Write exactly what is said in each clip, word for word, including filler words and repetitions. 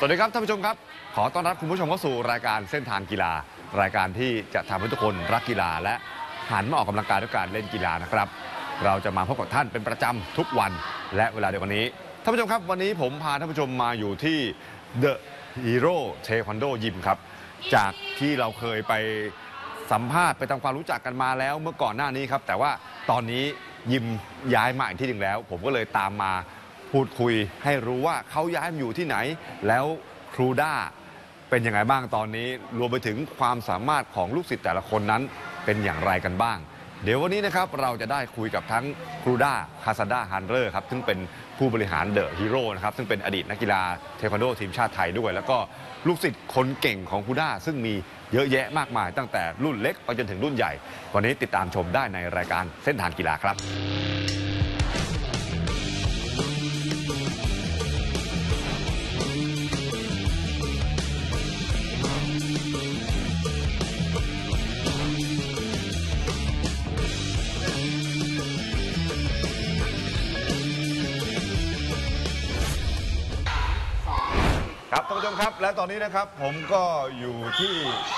วัสดีครับท่านผู้ชมครับขอต้อนรับคุณผู้ชมเข้าสู่รายการเส้นทางกีฬารายการที่จะทำให้ทุกคนรักกีฬาและหันมาออกกำลังกายด้วยการเล่นกีฬานะครับเราจะมาพบกับท่านเป็นประจำทุกวันและเวลาเดียวกันนี้ท่านผู้ชมครับวันนี้ผมพาท่านผู้ชมมาอยู่ที่ The Hero Taekwondo Gym ครับจากที่เราเคยไปสัมภาษณ์ไปทำความรู้จักกันมาแล้วเมื่อก่อนหน้านี้ครับแต่ว่าตอนนี้ยิมย้ายมาอีกที่หนึ่งแล้วผมก็เลยตามมาพูดคุยให้รู้ว่าเขาย้ายมาอยู่ที่ไหนแล้วครูด้าเป็นยังไงบ้างตอนนี้รวมไปถึงความสามารถของลูกศิษย์แต่ละคนนั้นเป็นอย่างไรกันบ้างเดี๋ยววันนี้นะครับเราจะได้คุยกับทั้งครูด้าคาซาด้าฮันเรอร์ครับซึ่งเป็นผู้บริหารเดอะฮีโร่นะครับซึ่งเป็นอดีตนักกีฬาเทควันโดทีมชาติไทยด้วยแล้วก็ลูกศิษย์คนเก่งของครูด้าซึ่งมีเยอะแยะมากมายตั้งแต่รุ่นเล็กไปจนถึงรุ่นใหญ่วันนี้ติดตามชมได้ในรายการเส้นทางกีฬาครับครับท่านผู้ชมครับและตอนนี้นะครับผมก็อยู่ที่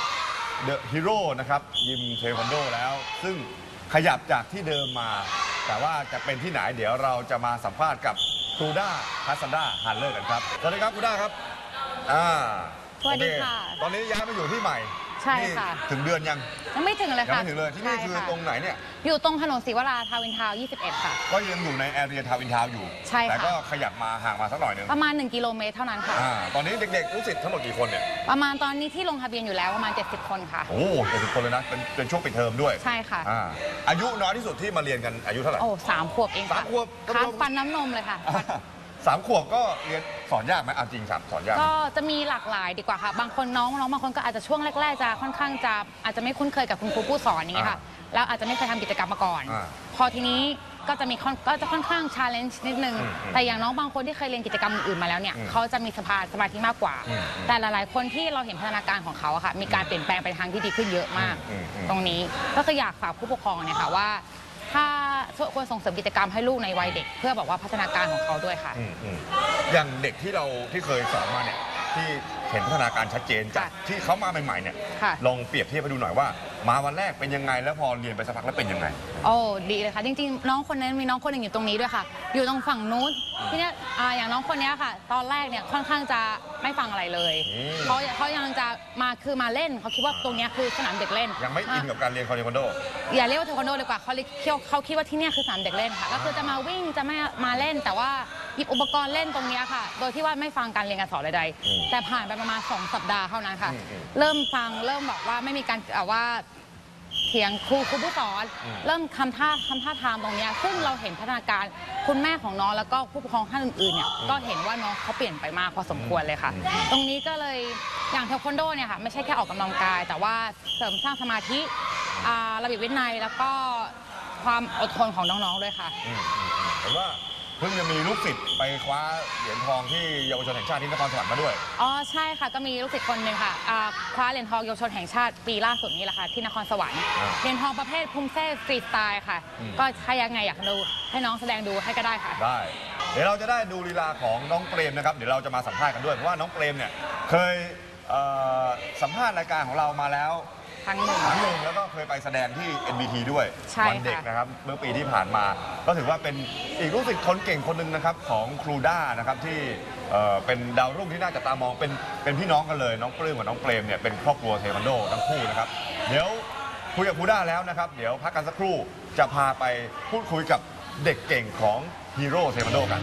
The Hero นะครับยิมเทควันโดแล้วซึ่งขยับจากที่เดิมมาแต่ว่าจะเป็นที่ไหนเดี๋ยวเราจะมาสัมภาษณ์กับครูด้าคาซาด้าฮันเลอร์กันครับสวัสดีครับครูด้าครับอ่าสวัสดีค่ะตอนนี้ย้ายมาอยู่ที่ใหม่ใช่ค่ะถึงเดือนยังยังไม่ถึงเลยค่ะยังไม่ถึงเลยที่นี่คือตรงไหนเนี่ยอยู่ตรงถนนศรีวราทาวินทาวน์ยี่สิบเอ็ดค่ะก็ยังอยู่ในแอเรียทาวินทาวน์อยู่ใช่ค่ะแต่ก็ขยับมาห่างมาสักหน่อยนึงประมาณหนึ่งกิโลเมตรเท่านั้นค่ะอ่าตอนนี้เด็กๆรู้สึกทั้งหมดกี่คนเนี่ยประมาณตอนนี้ที่ลงทะเบียนอยู่แล้วประมาณเจ็ดสิบคนค่ะโอ้เจ็ดสิบคนเลยนะเป็นเป็นช่วงปิดเทอมด้วยใช่ค่ะอ่าอายุน้อยที่สุดที่มาเรียนกันอายุเท่าไหร่โอ้สามขวบเองค่ะสามขวบค้างฟันน้ำนมเลยค่ะสามขวบก็เรียนสอนยากไหมเอาจริงครับสอนยากก็จะมีหลากหลายดีกว่าค่ะบางคนน้องน้องบางคนก็อาจจะช่วงแรกๆจะค่อนข้างจะอาจจะไม่คุ้นเคยกับคุณครูผู้สอนอย่างนี้ค่ะแล้วอาจจะไม่เคยทำกิจกรรมมาก่อนพอทีนี้ก็จะมีก็จะค่อนข้างชาเลนจ์นิดนึงแต่อย่างน้องบางคนที่เคยเรียนกิจกรรมอื่นมาแล้วเนี่ยเขาจะมีสภาสมาธิมากกว่าแต่หลายๆคนที่เราเห็นพัฒนาการของเขาค่ะมีการเปลี่ยนแปลงไปทางที่ดีขึ้นเยอะมากตรงนี้ก็คืออยากฝากผู้ปกครองเนี่ยค่ะว่าถ้าควรส่งเสริมกิจกรรมให้ลูกในวัยเด็กเพื่อบอกว่าพัฒนาการของเขาด้วยค่ะอย่างเด็กที่เราที่เคยสอนมาเนี่ยที่เห็นพัฒนาการชัดเจนจากที่เขามาใหม่ๆเนี่ยลองเปรียบเทียบให้ดูหน่อยว่ามาวันแรกเป็นยังไงแล้วพอเรียนไปสักพักแล้วเป็นยังไงโอ้ดีเลยค่ะจริงๆน้องคนนั้นมีน้องคนหนึ่งอยู่ตรงนี้ด้วยค่ะอยู่ตรงฝั่งนู้นที่เนี้ยอย่างน้องคนนี้ค่ะตอนแรกเนี่ยค่อนข้างจะไม่ฟังอะไรเลยเขาเขายังจะมาคือมาเล่นเขาคิดว่าตรงนี้คือสนามเด็กเล่นยังไม่อินกับการเรียนเทควันโดอย่าเรียกว่าเทควันโดดีกว่าเขาเขาคิดว่าที่นี่คือสนามเด็กเล่นค่ะก็คือจะมาวิ่งจะไม่มาเล่นแต่ว่าหยิบอุปกรณ์เล่นตรงนี้ค่ะโดยที่ว่าไม่ฟังการเรียนการสอนใดๆแต่ผ่านไปประมาณสองสัปดาห์เท่านั้นค่ะเริ่มฟังเริ่มบอกว่าไม่มีการว่าเถียงครูครูผู้สอนเริ่มทำท่าทำท่าทางตรงนี้ซึ่งเราเห็นพัฒนาการคุณแม่ของน้องแล้วก็ผู้ปกครองท่านอื่นๆเนี่ยก็เห็นว่าน้องเขาเปลี่ยนไปมากพอสมควรเลยค่ะตรงนี้ก็เลยอย่างเทควันโดเนี่ยค่ะไม่ใช่แค่ออกกำลังกายแต่ว่าเสริมสร้างสมาธิระเบียบวินัยแล้วก็ความอดทนของน้องๆด้วยค่ะเห็นว่าเพิ่งจะมีลูกศิษย์ไปคว้าเหรียญทองที่เยาวชนแห่งชาติที่นครสวรรค์มาด้วยอ๋อใช่ค่ะก็มีลูกศิษย์คนหนึ่งค่ะคว้าเหรียญทองเยาวชนแห่งชาติปีล่าสุดนี้แหละค่ะที่นครสวรรค์เหรียญทองประเภทพุ่งเซ่ฟรีสไตล์ค่ะก็ใครยังไงอยากดูให้น้องแสดงดูให้ก็ได้ค่ะได้เดี๋ยวเราจะได้ดูลีลาของน้องเปรมนะครับเดี๋ยวเราจะมาสัมภาษณ์กันด้วยเพราะว่าน้องเปรมเนี่ยเคยสัมภาษณ์รายการของเรามาแล้วครั้งหนึ่งครั้งหนึ่งแล้วก็เคยไปแสดงที่ เอ็น บี ที ด้วยวันเด็กนะครับเมื่อปีที่ผ่านมาก็ถือว่าเป็นอีกลูกศิษย์คนเก่งคนหนึ่งนะครับของครูด้านะครับที่เป็นดาวรุ่งที่น่าจับตามองเป็นเป็นพี่น้องกันเลยน้องปลื้มกับน้องเปรมเนี่ยเป็นครอบครัวเทควันโดทั้งคู่นะครับเดี๋ยวคุยกับครูด้าแล้วนะครับเดี๋ยวพักกันสักครู่จะพาไปพูดคุยกับเด็กเก่งของฮีโร่เทควันโดกัน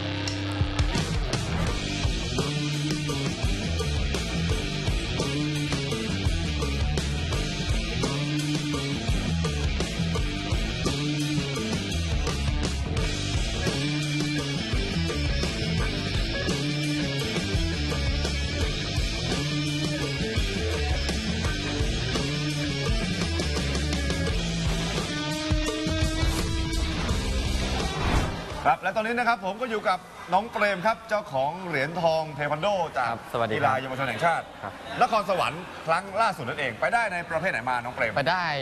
ครับและตอนนี้นะครับผมก็อยู่กับน้องเปรมครับเจ้าของเหรียญทองเทควันโดจากกีฬาเยาวชนแห่งชาตินครสวรรค์ครั้งล่าสุดนั่นเองไปได้ในประเภทไหนมาน้องเปรมไปได้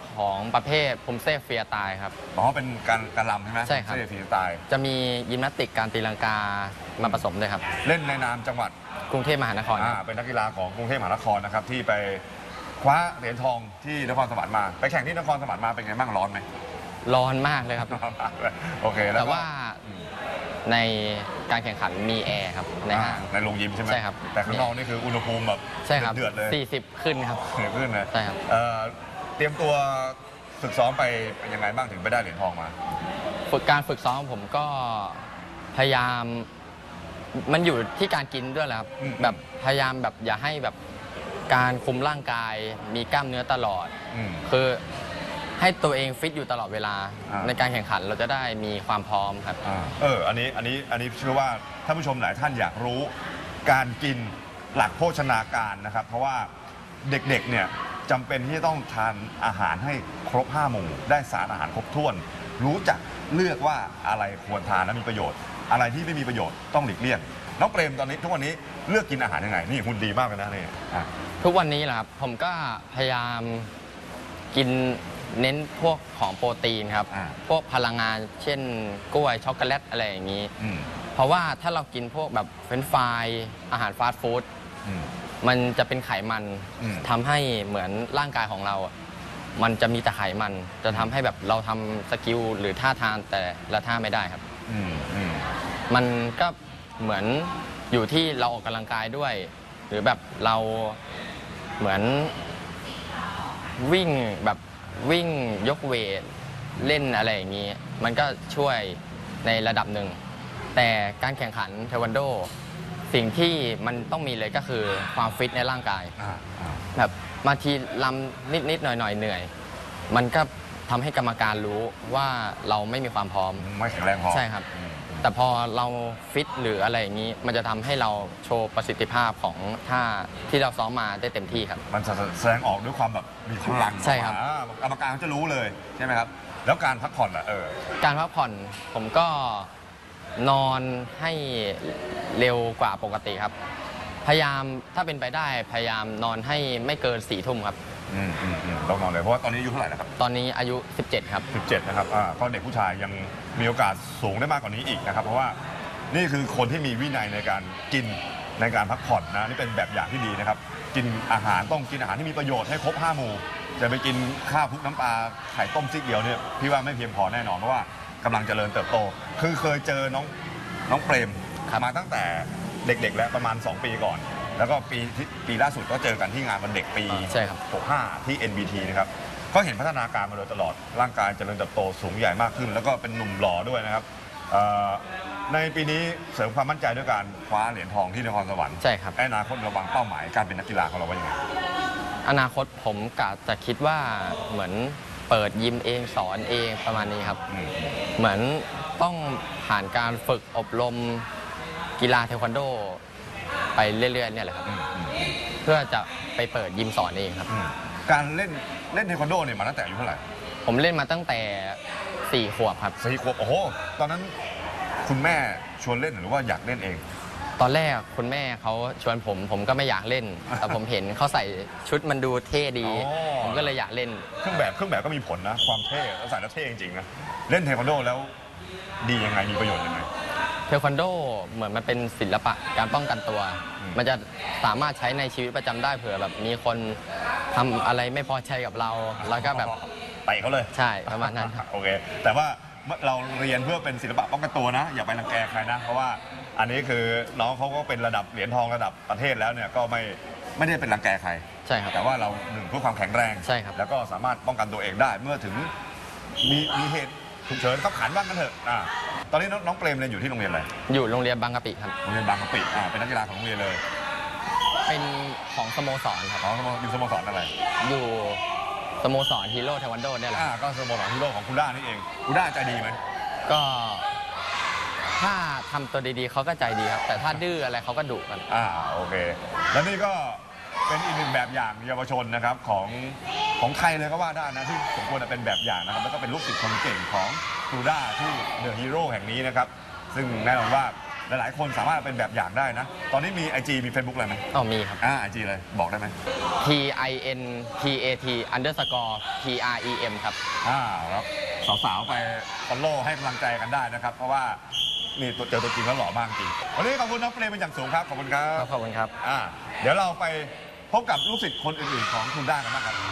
ของประเภทพุมเซ่เฟียตายครับอ๋อเป็นการการรำใช่ไหมใช่ครับเซ่ฟรีสไตล์จะมียิมนาสติกการตีลังกามาผสมด้วยครับเล่นในนามจังหวัดกรุงเทพมหานครอ่าเป็นนักกีฬาของกรุงเทพมหานครนะครับที่ไปคว้าเหรียญทองที่นครสวรรค์มาไปแข่งที่นครสวรรค์มาเป็นไงบ้างร้อนไหมร้อนมากเลยครับโอเคแล้วแต่ว่าในการแข่งขันมีแอร์ครับในห้างในโรงยิมใช่ไหมใช่ครับแต่ข้างนอกนี่คืออุณหภูมิแบบใช่ครับเดือดเลยสี่สิบขึ้นครับเดือดขึ้นนะใช่ครับเตรียมตัวฝึกซ้อมไปเป็นยังไงบ้างถึงไปได้เหรียญทองมาฝึกการฝึกซ้อมผมก็พยายามมันอยู่ที่การกินด้วยแหละครับแบบพยายามแบบอย่าให้แบบการคุมร่างกายมีกล้ามเนื้อตลอดคือให้ตัวเองฟิตอยู่ตลอดเวลาในการแข่งขันเราจะได้มีความพร้อมครับเอออันนี้อันนี้อันนี้เชื่อว่าท่านผู้ชมหลายท่านอยากรู้การกินหลักโภชนาการนะครับเพราะว่าเด็กๆเนี่ยจำเป็นที่จะต้องทานอาหารให้ครบห้าหมู่ได้สารอาหารครบถ้วนรู้จักเลือกว่าอะไรควรทานและมีประโยชน์อะไรที่ไม่มีประโยชน์ต้องหลีกเลี่ยงน้องเปรมตอนนี้ทุกวันนี้เลือกกินอาหารยังไงนี่คุณดีมากเลยนะนี่ทุกวันนี้แหละครับผมก็พยายามกินเน้นพวกของโปรตีนครับพวกพลังงานเช่นกล้วยช็อกโกแลตอะไรอย่างนี้เพราะว่าถ้าเรากินพวกแบบเฟรนช์ฟรายอาหารฟาสต์ฟู้ดมันจะเป็นไขมันทำให้เหมือนร่างกายของเรามันจะมีแต่ไขมันจะทำให้แบบเราทำสกิลหรือท่าทางแต่ละท่าไม่ได้ครับมันก็เหมือนอยู่ที่เราออกกำลังกายด้วย หรือแบบเราเหมือนวิ่งแบบวิ่งยกเวทเล่นอะไรอย่างนี้มันก็ช่วยในระดับหนึ่งแต่การแข่งขันเทควันโดสิ่งที่มันต้องมีเลยก็คือความฟิตในร่างกายแบบบางทีลำนิดๆหน่อยๆเหนื่อยมันก็ทำให้กรรมการรู้ว่าเราไม่มีความพร้อมไม่แข็งแรงพอใช่ครับแต่พอเราฟิตหรืออะไรอย่างนี้มันจะทำให้เราโชว์ประสิทธิภาพของท่าที่เราซ้อมมาได้เต็มที่ครับมันแสดงออกด้วยความแบบมีพลังใช่ครับกรรมการเขาจะรู้เลยใช่ไหมครับแล้วการพักผ่อนล่ะเออการพักผ่อนผมก็นอนให้เร็วกว่าปกติครับพยายามถ้าเป็นไปได้พยายามนอนให้ไม่เกินสี่ทุ่มครับอืมอืมอืมต้องนอนเลยเพราะว่าตอนนี้อายุเท่าไหร่นะครับตอนนี้อายุสิบเจ็ดครับสิบเจ็ดนะครับอ่าก็เด็กผู้ชายยังมีโอกาสสูงได้มากกว่านี้อีกนะครับเพราะว่านี่คือคนที่มีวินัยในการกินในการพักผ่อนนะนี่เป็นแบบอย่างที่ดีนะครับกินอาหารต้องกินอาหารที่มีประโยชน์ให้ครบห้าหมู่จะไปกินข้าวคลุกน้ำปลาไข่ต้มซีกเดียวเนี่ยพี่ว่าไม่เพียงพอแน่นอนเพราะว่ากำลังเจริญเติบโตคือเคยเจอน้องน้องเปรมมาตั้งแต่เด็กๆแล้วประมาณสองปีก่อนแล้วก็ปีปีล่าสุดก็เจอกันที่งานวันเด็กปีหกสิบห้าที่ เอ็น บี ที นะครับก็เห็นพัฒนาการมาโดยตลอดร่างกายเจริญเติบโตสูงใหญ่มากขึ้นแล้วก็เป็นหนุ่มหล่อด้วยนะครับในปีนี้เสริมความมั่นใจด้วยการคว้าเหรียญทองที่นครสวรรค์ใช่ครับอนาคตเราวางเป้าหมายการเป็นนักกีฬาของเราไว้ยังไงอนาคตผมกะจะคิดว่าเหมือนเปิดยิมเองสอนเองประมาณนี้ครับเหมือนต้องผ่านการฝึกอบรมกีฬาเทควันโดไปเรื่อยๆเนี่ยแหละครับเพื่อจะไปเปิดยิมสอนเองครับการเล่นเล่นเทควันโดเนี่ยมาตั้งแต่อายุเท่าไหร่ผมเล่นมาตั้งแต่สี่ขวบครับสี่ขวบโอ้โหตอนนั้นคุณแม่ชวนเล่นหรือว่าอยากเล่นเองตอนแรกคุณแม่เขาชวนผมผมก็ไม่อยากเล่นแต่ผมเห็นเขาใส่ชุดมันดูเท่ดีผมก็เลยอยากเล่นเครื่องแบบเครื่องแบบก็มีผลนะความเท่แล้วใส่แล้วเท่จริงๆนะเล่นเทควันโดแล้วดียังไงมีประโยชน์ยังไงเทควันโดเหมือนมันเป็นศิลปะการป้องกันตัวมันจะสามารถใช้ในชีวิตประจำได้เผื่อแบบมีคนทำอะไรไม่พอใจกับเราแล้วก็แบบเตะเขาเลยใช่ประมาณนั้นโอเคแต่ว่าเราเรียนเพื่อเป็นศิลปะป้องกันตัวนะอย่าไปรังแกใครนะเพราะว่าอันนี้คือน้องเขาก็เป็นระดับเหรียญทองระดับประเทศแล้วเนี่ยก็ไม่ไม่ได้เป็นรังแกใครใช่ครับแต่ว่าเราหนึ่งเพื่อความแข็งแรงใช่ครับแล้วก็สามารถป้องกันตัวเองได้เมื่อถึงมีมีเหตุฉุกเฉินขับขันบ้างกันเถอะอ่าตอนนี้น้องเปรมเรียนอยู่ที่โรงเรียนอะไรอยู่โรงเรียนบางกะปิครับโรงเรียนบางกะปิอ่าเป็นนักกีฬาของโรงเรียนเลยเป็นของสโมสรครับอ๋ออยู่สโมสรอะไรอยู่สโมสรฮีโร่เทควันโดเนี่ยแหละอ่าก็สโมสรฮีโร่ของคุณด้านี่เองคุณด้าใจดีไหมก็ถ้าทำตัวดีๆเขาก็ใจดีครับแต่ถ้าดื้ออะไรเขาก็ดุกันอ่าโอเคแล้วนี่ก็เป็นอีกหนึ่งแบบอย่างเยาวชนนะครับของของใครเลยก็ว่าได้นะที่สมควรจะเป็นแบบอย่างนะครับแล้วก็เป็นลูกศิษย์คนเก่งของครูด้าที่เดอะฮีโร่แห่งนี้นะครับซึ่งแน่นอนว่าหลายๆคนสามารถเป็นแบบอย่างได้นะตอนนี้มี ไอ จี มี Facebook อะไรไหมอ๋อมีครับอ่า ไอ จี เลยบอกได้ไหม T I N T A T underscore P R E M ครับอ่าแล้วสาวๆไปฟอลโล่ให้กำลังใจกันได้นะครับเพราะว่านี่ตัวเจอตัวจริงแล้วหล่อมากจริงวันนี้ขอบคุณน้องเฟรมเป็นอย่างสูงครับขอบคุณครับขอบคุณครับอ่าเดี๋ยวเราไปพบกับลูกศิษย์คนอื่นๆของคุณด้ากันบ้างครับ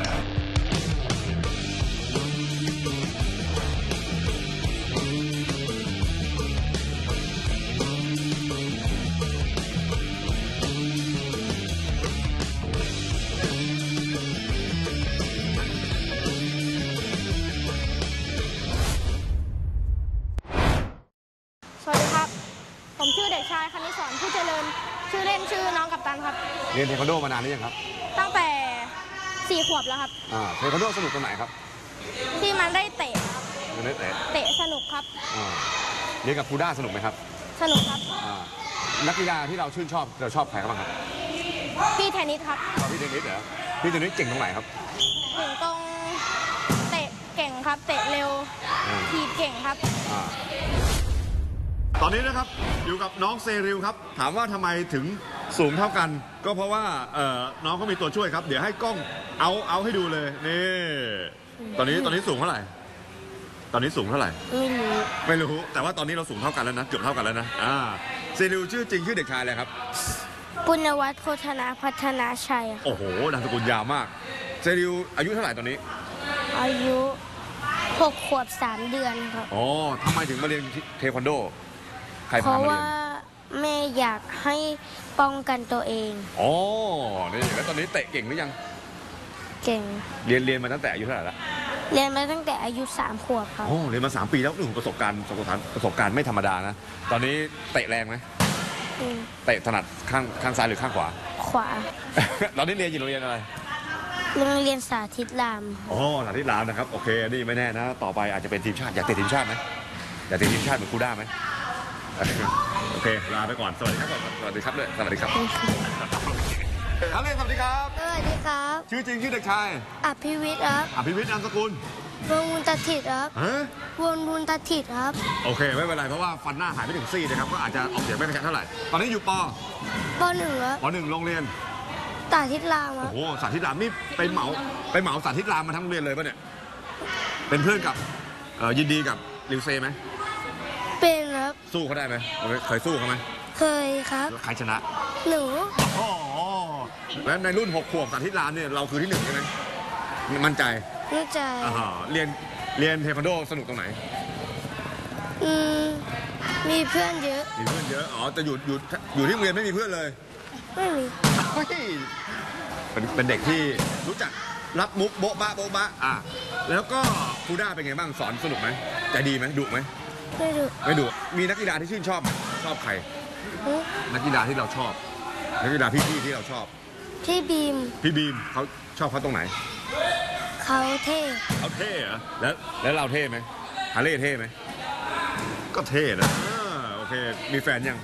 สวัสดีครับ ผมชื่อเด็กชายคณิศรผู้เจริญ ชื่อเล่นชื่อน้องกัปตันครับเรียนเทควันโดมานานหรือยังครับตั้งแต่สี่ขวบแล้วครับอ่าเทควันโดสนุกตรงไหนครับที่มันได้เตะครับเรียนได้เตะเตะสนุกครับอ่าเรียนกับครูด้าสนุกไหมครับสนุกครับอ่านักกีฬาที่เราชื่นชอบเราชอบใครครับบ้างครับพี่เทนนิสครับชอบพี่เทนนิสเหรอพี่เทนนิสเก่งตรงไหนครับถึงตรงเตะเก่งครับ เตะเร็วอืมทีบเก่งครับอ่าตอนนี้นะครับอยู่กับน้องเซริลครับถามว่าทำไมถึงสูงเท่ากัน ก็เพราะว่าเอ่อน้องก็มีตัวช่วยครับ เดี๋ยวให้กล้องเอาเอาให้ดูเลยนี่ตอนนี้ตอนนี้สูงเท่าไหร่ ตอนนี้สูงเท่าไหร่ไม่รู้ไม่รู้แต่ว่าตอนนี้เราสูงเท่ากันแล้วนะเกือบเท่ากันแล้วนะอ่าเซริลชื่อจริงชื่อเด็กชายอะไรครับปุณณวัฒน์โพธนาพัฒนาชัยครับโอ้โหนามสกุลยาวมากเซริลอายุเท่าไหร่ตอนนี้อายุหกขวบสามเดือนครับอ๋อทำไมถึงมาเรียนเทควันโดใครเพพาราะมาเรียว่าน แม่อยากให้ป้องกันตัวเองอ๋อนี่แล้วตอนนี้เตะเก่งหรือยังเก่งเรียนเรียนมาตั้งแต่อายุเท่าไหร่ละเรียนมาตั้งแต่อายุสามขวบครับโอ้เรียนมาสามปีแล้วหนึ่งประสบการณ์ประสบการณ์ประสบการณ์ไม่ธรรมดานะตอนนี้เตะแรงไหมอืมเตะถนัดข้างข้างซ้ายหรือข้างขวาขวาตอนนี้เรียนอยู่โรงเรียนอะไรโรงเรียนสาธิตรามอ๋อสาธิตรามนะครับโอเคนี่ไม่แน่นะต่อไปอาจจะเป็นทีมชาติอยากเตะทีมชาติไหมอยากเตะทีมชาติเหมือนครูด้าไหม โอเคลาไปก่อนสวัสดีครับสวัสดีครับด้วยสวัสดีครับฮัลโหลสวัสดีครับสวัสดีครับชื่อจริงชื่อเด็กชายอภิวิทย์ครับอภิวิทย์นามสกุลวงวุนตถิตครับฮะวงวุนตถิตครับโอเคไม่เป็นไรเพราะว่าฟันหน้าหายไปถึงซี่นะครับก็อาจจะออกเสียงไม่ชัดเท่าไหร่ตอนนี้อยู่ปปหนึ่งครับปหนึ่งโรงเรียนสาธิตรามคโอ้รับโหสาธิตรามนี่ไปเหมาไปเหมาสาธิตรามมาทั้งโรงเรียนเลยป่ะเนี่ย เป็นเพื่อนกับเอ่อยินดีกับลิวเซ่ไหมเป็นครับสู้เขาได้ไหมเคยสู้เขาไหมเคยครับแล้วใครชนะหนูอ๋อแล้วในรุ่นหกขวบสาธิตรามเนี่ยเราคือที่หนึ่งใช่ไหมมั่นใจนี่ใจอ่าเรียนเรียนเทควันโดสนุกตรงไหนอืมมีเพื่อนเยอะมีเพื่อนเยอะอ๋อแต่อยู่อยู่อยู่ที่โรงเรียนไม่มีเพื่อนเลยไม่มีเฮ้ยเป็นเป็นเด็กที่รู้จักรับมุกโบ๊ะบะโบ๊ะบะอ่ะแล้วก็ครูด้าเป็นไงบ้างสอนสนุกไหมใจดีไหมดุไหมไม่รู้ไม่ดุมีนักกีฬาที่ชื่นชอบไหมชอบใครหึนักกีฬาที่เราชอบ นักกีฬาพี่ๆที่เราชอบที่บีมพี่บีมเขาชอบเขาตรงไหนเขาเท่เขาเท่เหรอแล้วแล้วเราเท่ไหมฮาเล่เท่ไหมก็เท่นะอ่าโอเคมีแฟนยัง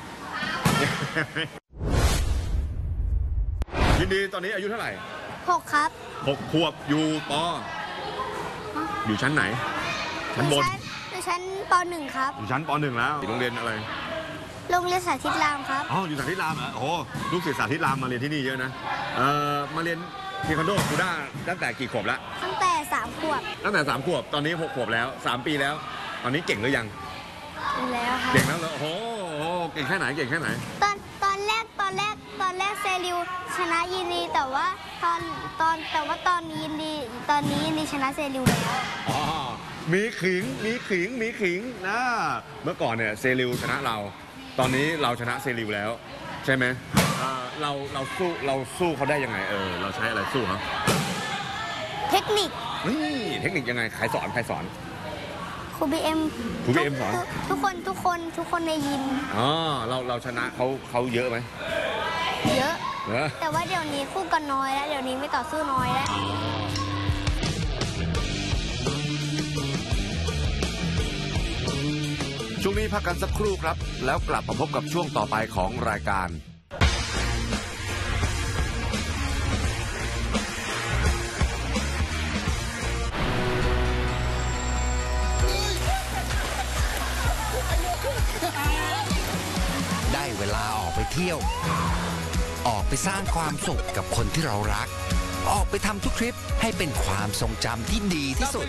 ยินดีตอนนี้อายุเท่าไหร่หกครับหกขวบอยู่ปออยู่ชั้นไหน ชั้นบนในชั้นปหนึ่งครับอยู่ชั้นปหนึ่งแล้วโรงเรียนอะไรโรงเรียนสาธิตรามครับอ๋ออยู่สาธิตรามเหรอโอ้โหลูกศิษย์สาธิตรามมาเรียนที่นี่เยอะนะเอ่อมาเรียนเทควันโดครูด้าตั้งแต่กี่ขวบแล้วตั้งแต่สามขวบตั้งแต่สามขวบตอนนี้หกขวบแล้วสามปีแล้ว ตอนนี้เก่งหรือยังแล้วครับเก่งแล้วเหรอโอ้โหเก่งแค่ไหนเก่งแค่ไหนตอนตอนแรกตอนแรกตอนแรกเซริวชนะยินดีแต่ว่าตอนตอนแต่ว่าตอนนี้ยินดีตอนนี้ยินดีชนะเซริวแล้วอ๋อมีขิงมีขิงมีขิงนะเมื่อก่อนเนี่ยเซริวชนะเรา ตอนนี้เราชนะเซริวแล้ว ใช่ไหมเอ่อเราเราสู้เราสู้เขาได้ยังไงเออเราใช้อะไรสู้เขาเทคนิคนี่เทคนิคยังไงใครสอนใครสอนครูบีเอ็มครู บี เอ็ม สอนทุกคนทุกคนทุกคนในยิมอ๋อเราเราชนะเขาเขาเยอะไหมเยอะเหรอแต่ว่าเดี๋ยวนี้คู่กันน้อยแล้วเดี๋ยวนี้ไม่ต่อสู้น้อยแล้วช่วงนี้พักกันสักครู่ครับ แล้วกลับมาพบกับช่วงต่อไปของรายการที่ยวออกไปสร้างความสุขกับคนที่เรารักออกไปทำทุกทริปให้เป็นความทรงจำที่ดีที่สุด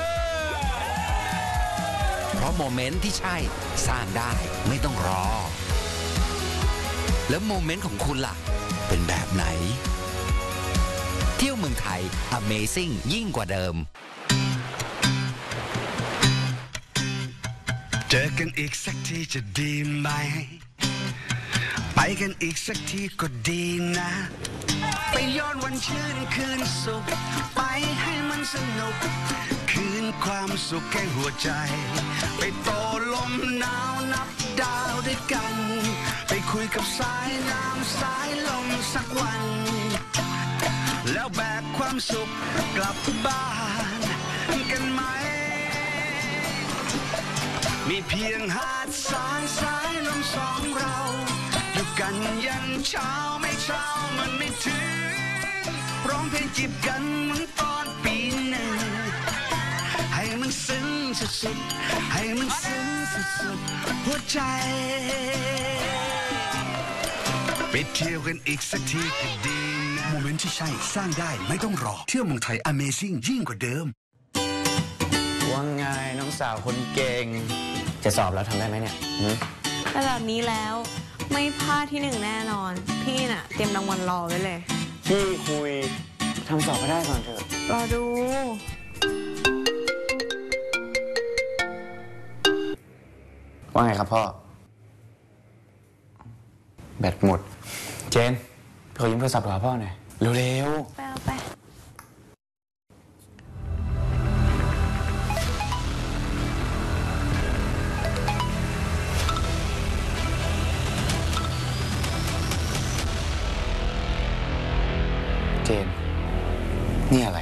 เพราะโมเมนต์ที่ใช่สร้างได้ไม่ต้องรอแล้วโมเมนต์ของคุณล่ะเป็นแบบไหนเที่ยวเมืองไทย Amazing ยิ่งกว่าเดิมเจอกันอีกสักทีจะดีไหมไปกันอีกสักทีก็ดีนะไปย้อนวันชื่นคืนสุขไปให้มันสนุกคืนความสุขแก่หัวใจไปโตลมหนาวนับดาวด้วยกันไปคุยกับสายน้ำสายลมสักวันแล้วแบกความสุขกลับบ้านกันไหมมีเพียงหาดทรายสายลมสองเราอยู่กันยันเช้าไม่เช้ามันไม่ถึงร้องเพลงจีบกันเหมือนตอนปีหนึ่งให้มันซึ้งสุดๆให้มันซึ้งสุดๆหัวใจไปเที่ยวกันอีกสักทีก็ดีนะโมเมนต์ที่ใช่สร้างได้ไม่ต้องรอเที่ยวเมืองไทย Amazing ยิ่งกว่าเดิมว่าไงน้องสาวคนเก่งจะสอบแล้วทำได้ไหมเนี่ยระดับนี้แล้วไม่พลาดที่หนึ่งแน่นอนพี่น่ะเตรียมรางวัลรอไว้เลยพี่คุยทำสอบให้ได้ก่อนเถอะรอดูว่าไงครับพ่อแบตหมดเจนขอยืมโทรศัพท์หาพ่อหน่อยเร็วๆไปเอาไปเจนนี่อะไร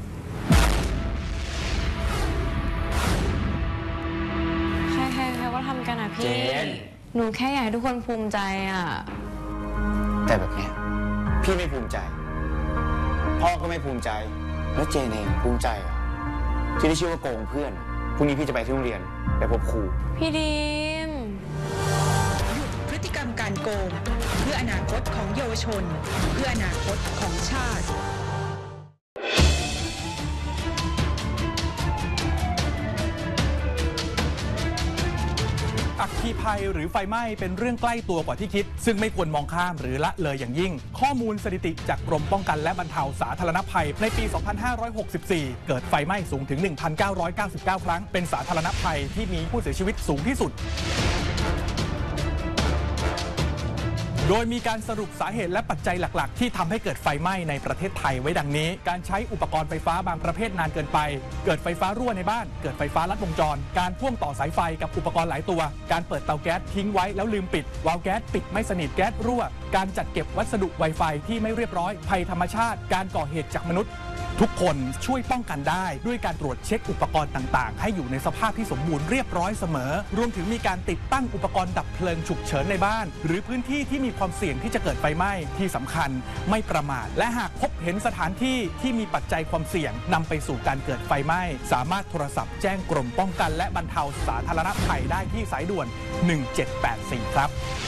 ใครๆๆก็ทำกันอ่ะพี่หนูแค่อยากให้ทุกคนภูมิใจอ่ะแต่แบบนี้พี่ไม่ภูมิใจพ่อก็ไม่ภูมิใจแล้วเจนเองภูมิใจเหรอที่ได้ชื่อว่าโกงเพื่อนพรุ่งนี้พี่จะไปที่โรงเรียนไปพบครูพี่ดีมหยุดพฤติกรรมการโกงเพื่ออนาคตของเยาวชนเพื่ออนาคตของชาติอัคคีภัยหรือไฟไหม้เป็นเรื่องใกล้ตัวกว่าที่คิดซึ่งไม่ควรมองข้ามหรือละเลยอย่างยิ่งข้อมูลสถิติจากกรมป้องกันและบรรเทาสาธารณภัยในปี สองพันห้าร้อยหกสิบสี่ เกิดไฟไหม้สูงถึง หนึ่งพันเก้าร้อยเก้าสิบเก้า ครั้งเป็นสาธารณภัยที่มีผู้เสียชีวิตสูงที่สุดโดยมีการสรุปสาเหตุและปัจจัยหลักๆที่ทำให้เกิดไฟไหม้ในประเทศไทยไว้ดังนี้การใช้อุปกรณ์ไฟฟ้าบางประเภทนานเกินไปเกิดไฟฟ้ารั่วในบ้านเกิดไฟฟ้าลัดวงจรการพ่วงต่อสายไฟกับอุปกรณ์หลายตัวการเปิดเตาแก๊สทิ้งไว้แล้วลืมปิดวาล์วแก๊สปิดไม่สนิทแก๊สรั่วการจัดเก็บวัสดุไวไฟที่ไม่เรียบร้อยภัยธรรมชาติการก่อเหตุจากมนุษย์ทุกคนช่วยป้องกันได้ด้วยการตรวจเช็คอุปกรณ์ต่างๆให้อยู่ในสภาพที่สมบูรณ์เรียบร้อยเสมอรวมถึงมีการติดตั้งอุปกรณ์ดับเพลิงฉุกเฉินในบ้านหรือพื้นที่ที่มีความเสี่ยงที่จะเกิดไฟไหม้ที่สำคัญไม่ประมาทและหากพบเห็นสถานที่ที่มีปัจจัยความเสี่ยงนำไปสู่การเกิดไฟไหม้สามารถโทรศัพท์แจ้งกรมป้องกันและบรรเทาสาธารณภัยได้ที่สายด่วนหนึ่งเจ็ดแปดสี่ครับ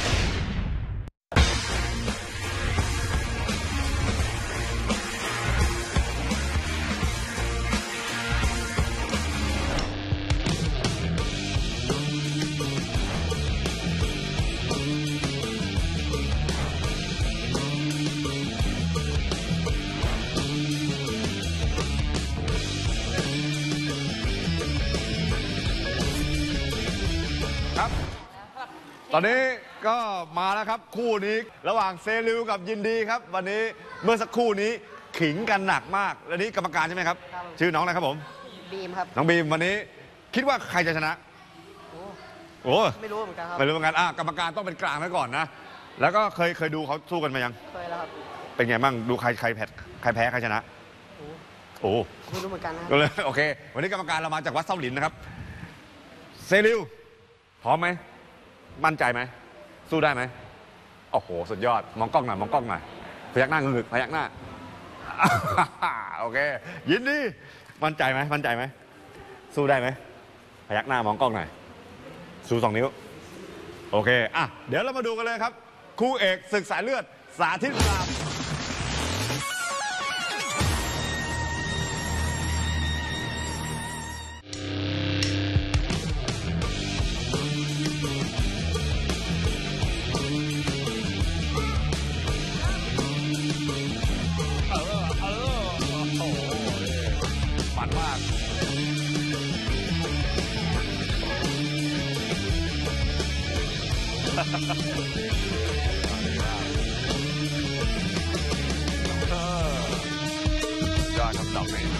ตอนนี้ก็มาแล้วครับคู่นี้ระหว่างเซริวกับยินดีครับวันนี้เมื่อสักครู่นี้ขิงกันหนักมากและนี้กรรมการใช่ไหมครับชื่อน้องอะไรครับผมบีมครับน้องบีมวันนี้คิดว่าใครจะชนะโอ้ไม่รู้เหมือนกันครับไม่รู้เหมือนกันอ่ะกรรมการต้องเป็นกลางไว้ก่อนนะแล้วก็เคยเคยดูเขาสู้กันมายังเคยแล้วครับเป็นไงบ้างดูใครใครแพ้ใครแพ้ใครชนะโอ้ไม่รู้เหมือนกันนะก็เลยโอเควันนี้กรรมการเรามาจากวัดเส้าหลินนะครับเซริวพร้อมไหมมั่นใจไหมสู้ได้ไหมโอ้โหสุดยอดมองกล้องหน่อยมองกล้องหน่อยพยักหน้างึกพยักหน้าโอเคยินดีมั่นใจไหมมั่นใจไหมสู้ได้ไหมพยักหน้ามองกล้องหน่อยสู้สองนิ้วโอเคอ่ะเดี๋ยวเรามาดูกันเลยครับคู่เอกศึกสายเลือดสาธิตราม ยอดครับดอกนี้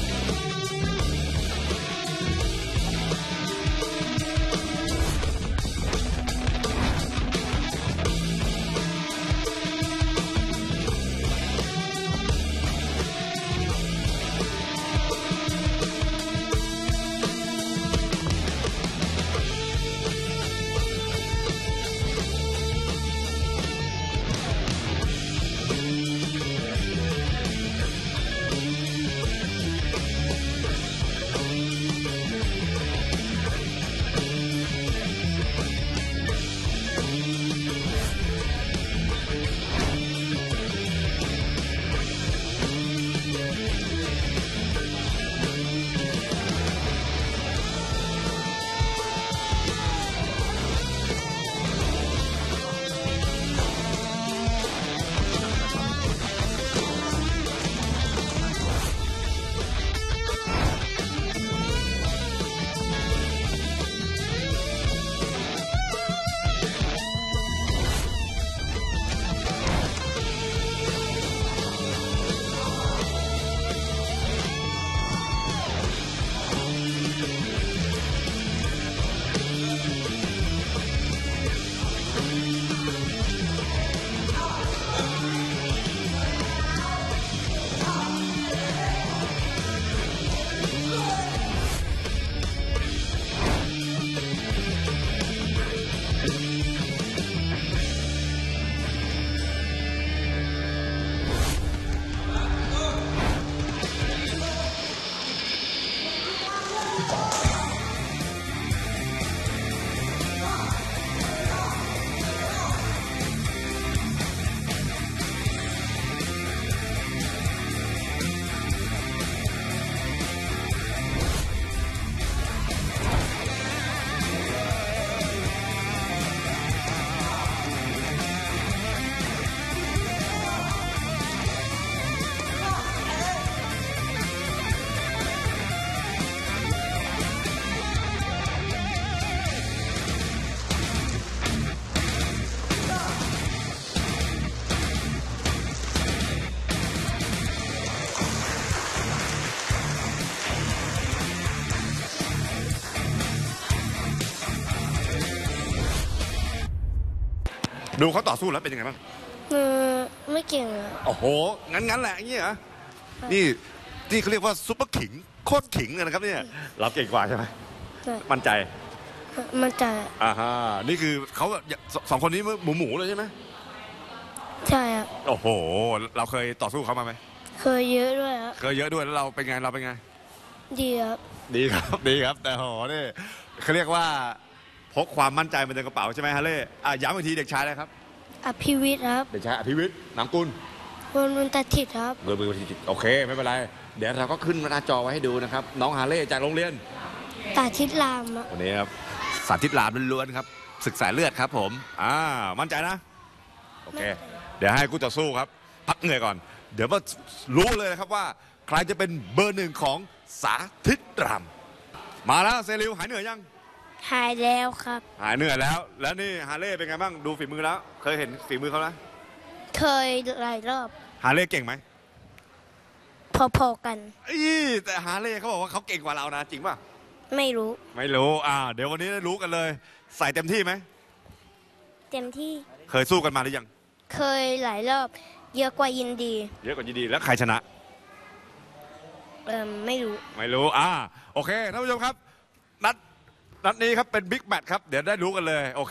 ดูเขาต่อสู้แล้วเป็นยังไงบ้างเออไม่เก่งอะโอ้โหงั้นงั้นแหละอย่างนี้เหรอนี่ที่เขาเรียกว่าซุปเปอร์ขิงโคตรขิงเลยนะครับเนี่ยเราเก่งกว่าใช่ไหมมั่นใจมั่นใจอ่าฮะนี่คือเขาสองคนนี้หมูหมูเลยใช่ไหมใช่ครับโอ้โหเราเคยต่อสู้เขามาไหมเคยเยอะด้วยครับเคยเยอะด้วยแล้วเราเป็นไงเราเป็นไงดีครับดีครับดีครับแต่โหนี่เขาเรียกว่าพกความมั่นใจมาในกระเป๋าใช่ไหมฮะเล่อ่ะย้ำอีกทีเด็กชายอะไรครับอภิวิทย์ครับเด็กชายอภิวิทย์นามกุลวรนุนตาทิดครับเบอร์เบอร์ทิดโอเคไม่เป็นไรเดี๋ยวเราก็ขึ้นหน้าจอไว้ให้ดูนะครับน้องฮาเล่จากโรงเรียนสาธิตรามวันนี้ครับสาธิตรามล้วนๆครับศึกสายเลือดครับผมอ่ามั่นใจนะโอเคเดี๋ยวให้คู่ต่อสู้ครับพักเหนื่อยก่อนเดี๋ยวมารู้เลยนะครับว่าใครจะเป็นเบอร์หนึ่งของสาธิตรามมาแล้วเซริวหายเหนื่อยยังหายแล้วครับหายเหนื่อยแล้วแล้วนี่ฮาเล่เป็นไงบ้างดูฝีมือแล้วเคยเห็นฝีมือเขาไหมเคยหลายรอบฮาเล่เก่งไหมพอๆกันอีแต่ฮาเล่เขาบอกว่าเขาเก่งกว่าเรานะจริงป่ะไม่รู้ไม่รู้อ่าเดี๋ยววันนี้ได้รู้กันเลยใส่เต็มที่ไหมเต็มที่เคยสู้กันมาหรือยังเคยหลายรอบเยอะกว่ายินดีเยอะกว่ายินดีแล้วใครชนะเออไม่รู้ไม่รู้อ่าโอเคท่านผู้ชมครับนัดนัดนี้ครับเป็นบิ๊กแมตช์ครับเดี๋ยวได้รู้กันเลยโอเค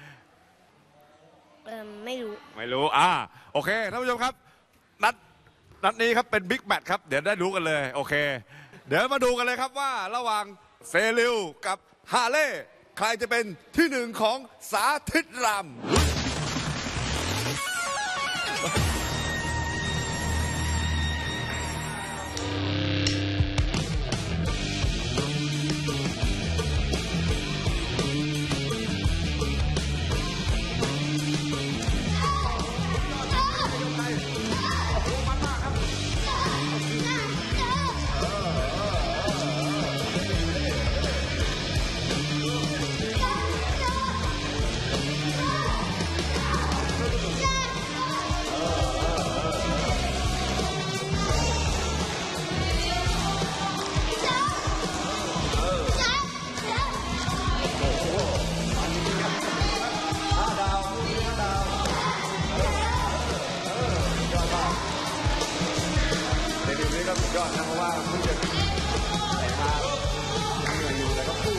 เออไม่รู้ไม่รู้อ่าโอเคท่านผู้ชมครับนัดนัดนี้ครับเป็นบิ๊กแมตช์ครับเดี๋ยวได้รู้กันเลยโอเคเดี๋ยวมาดูกันเลยครับว่าระหว่างเซริวกับฮาเล่ใครจะเป็นที่หนึ่งของสาธิตรามยอดนะเพราะว่าเพิ่งจะใส่มาเหนื่อยอยู่แต่ก็สู้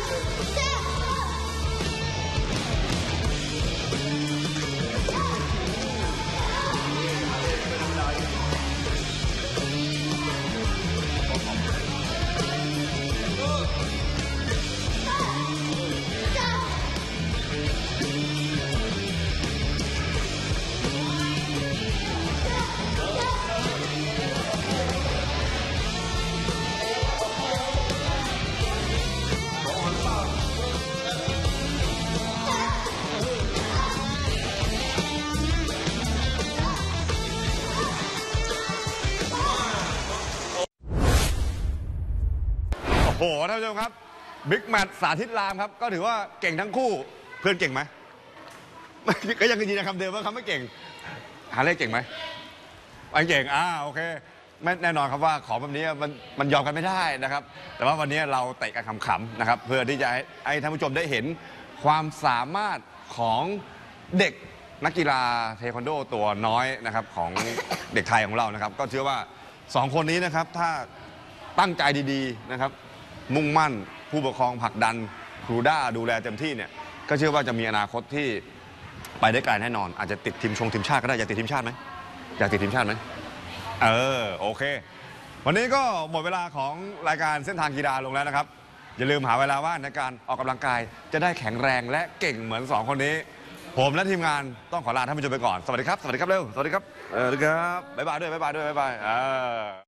โอ้โหท่านผู้ชมครับบิ๊กแมทสาธิตรามครับก็ถือว่าเก่งทั้งคู่เพื่อนเก่งไหม ก็ยังยืนยันคำเดิมว่าเขาไม่เก่งหาเลขเก่งไหมไม่เก่งอ่าโอเคแน่นอนครับว่าของแบบนี้มันมันยอมกันไม่ได้นะครับแต่ว่าวันนี้เราเตะกันขำๆนะครับเพื่อที่จะให้ให้ท่านผู้ชมได้เห็นความสามารถของเด็กนักกีฬาเทควันโดตัวน้อยนะครับของเด็กไทยของเรานะครับก็เชื่อว่าสองคนนี้นะครับถ้าตั้งใจดีๆนะครับมุ่งมั่นผู้ปกครองผลักดันครูด้าดูแลเต็มที่เนี่ยก็เชื่อว่าจะมีอนาคตที่ไปได้ไกลแน่นอนอาจจะติดทีมชงทีมชาติก็ได้อยากติดทีมชาติไหมอยากติดทีมชาติไหมเออโอเควันนี้ก็หมดเวลาของรายการเส้นทางกีฬาลงแล้วนะครับอย่าลืมหาเวลาว่างในการออกกำลังกายจะได้แข็งแรงและเก่งเหมือนสองคนนี้ผมและทีมงานต้องขอลาท่านผู้ชมไปก่อนสวัสดีครับสวัสดีครับเร็วสวัสดีครับเออสวัสดีครับบ๊ายบายด้วยบ๊ายบายด้วยบ๊ายบายเออ